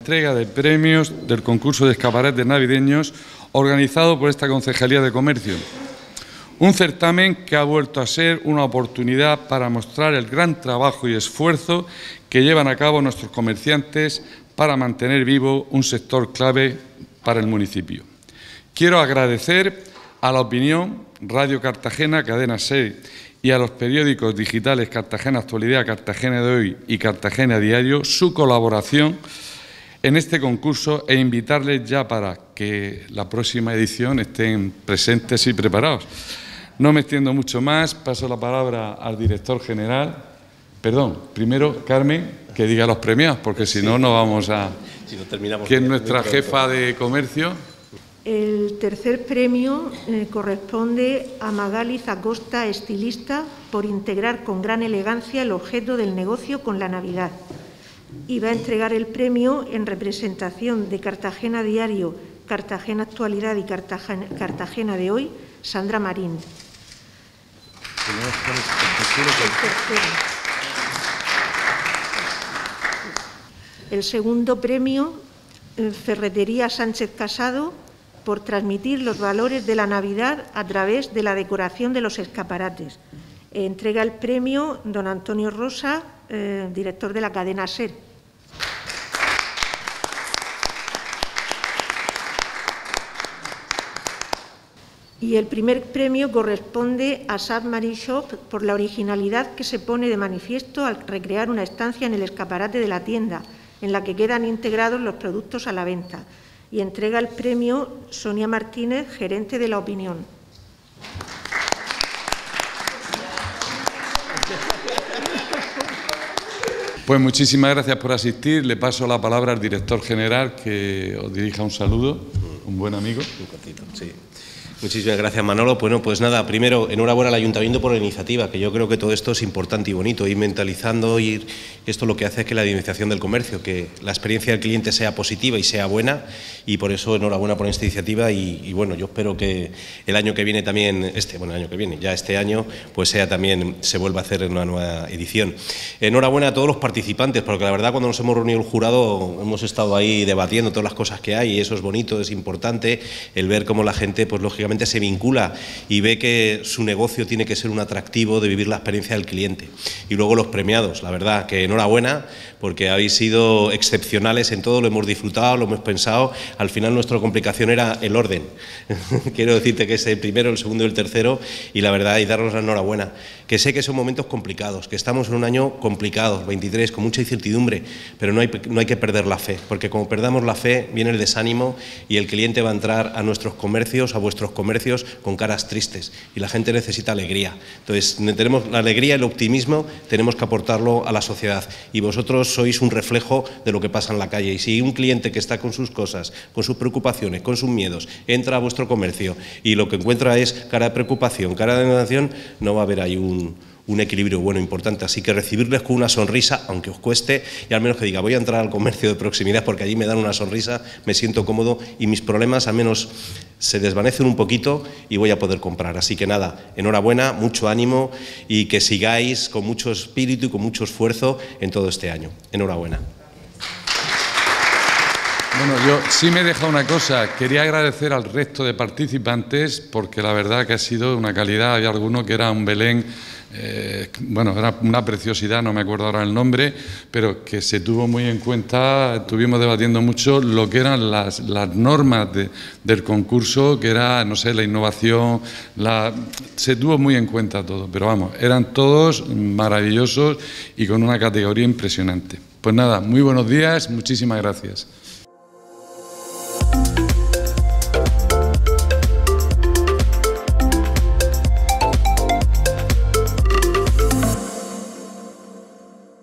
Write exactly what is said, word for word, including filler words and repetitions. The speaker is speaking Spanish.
entrega de premios del concurso de escaparates navideños organizado por esta Concejalía de Comercio. Un certamen que ha vuelto a ser una oportunidad para mostrar el gran trabajo y esfuerzo que llevan a cabo nuestros comerciantes para mantener vivo un sector clave para el municipio. Quiero agradecer a La Opinión, Radio Cartagena, Cadena SER y a los periódicos digitales Cartagena Actualidad, Cartagena de Hoy y Cartagena Diario su colaboración en este concurso e invitarles ya para que la próxima edición estén presentes y preparados. No me extiendo mucho más, paso la palabra al director general. Perdón, primero, Carmen, que diga los premiados, porque si no, no vamos a... Si no terminamos... ¿Quién es nuestra jefa de comercio? El tercer premio eh, corresponde a Magali Zacosta, estilista, por integrar con gran elegancia el objeto del negocio con la Navidad. Y va a entregar el premio en representación de Cartagena Diario, Cartagena Actualidad y Cartagena, Cartagena de Hoy, Sandra Marín. El segundo premio, eh, Ferretería Sánchez Casado, por transmitir los valores de la Navidad a través de la decoración de los escaparates. Eh, entrega el premio don Antonio Rosa, eh, director de la cadena SER. Y el primer premio corresponde a Submarine Shop por la originalidad que se pone de manifiesto al recrear una estancia en el escaparate de la tienda, en la que quedan integrados los productos a la venta. Y entrega el premio Sonia Martínez, gerente de La Opinión. Pues muchísimas gracias por asistir. Le paso la palabra al director general, que os dirija un saludo, un buen amigo. Un cortito, sí. Muchísimas gracias, Manolo. Bueno, pues nada, primero, enhorabuena al Ayuntamiento por la iniciativa, que yo creo que todo esto es importante y bonito, ir mentalizando, ir... Esto lo que hace es que la dinamización del comercio, que la experiencia del cliente sea positiva y sea buena, y por eso enhorabuena por esta iniciativa y, y bueno, yo espero que el año que viene también, este, bueno, el año que viene, ya este año, pues sea también, se vuelva a hacer en una nueva edición. Enhorabuena a todos los participantes, porque la verdad cuando nos hemos reunido el jurado hemos estado ahí debatiendo todas las cosas que hay y eso es bonito, es importante, el ver cómo la gente, pues lógicamente se vincula y ve que su negocio tiene que ser un atractivo de vivir la experiencia del cliente. Y luego los premiados, la verdad que enhorabuena porque habéis sido excepcionales en todo, lo hemos disfrutado, lo hemos pensado. Al final nuestra complicación era el orden. Quiero decirte que es el primero, el segundo y el tercero y la verdad y daros la enhorabuena. Que sé que son momentos complicados, que estamos en un año complicado, veintitrés, con mucha incertidumbre, pero no hay, no hay que perder la fe, porque como perdamos la fe viene el desánimo y el cliente va a entrar a nuestros comercios, a vuestros comercios con caras tristes y la gente necesita alegría. Entonces tenemos la alegría y el optimismo, tenemos que aportarlo a la sociedad y vosotros sois un reflejo de lo que pasa en la calle y si un cliente que está con sus cosas, con sus preocupaciones, con sus miedos, entra a vuestro comercio y lo que encuentra es cara de preocupación, cara de negación, no va a haber ahí un un equilibrio bueno, importante, así que recibirles con una sonrisa, aunque os cueste, y al menos que diga, voy a entrar al comercio de proximidad porque allí me dan una sonrisa, me siento cómodo y mis problemas al menos se desvanecen un poquito y voy a poder comprar. Así que nada, enhorabuena, mucho ánimo y que sigáis con mucho espíritu y con mucho esfuerzo en todo este año. Enhorabuena. Bueno, yo sí me he dejado una cosa. Quería agradecer al resto de participantes porque la verdad que ha sido una calidad. Había alguno que era un Belén, eh, bueno, era una preciosidad, no me acuerdo ahora el nombre, pero que se tuvo muy en cuenta, estuvimos debatiendo mucho lo que eran las, las normas de, del concurso, que era, no sé, la innovación, la, se tuvo muy en cuenta todo, pero vamos, eran todos maravillosos y con una categoría impresionante. Pues nada, muy buenos días, muchísimas gracias.